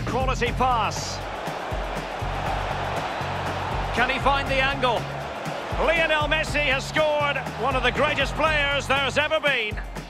quality pass. Can he find the angle? Lionel Messi has scored, one of the greatest players there's ever been.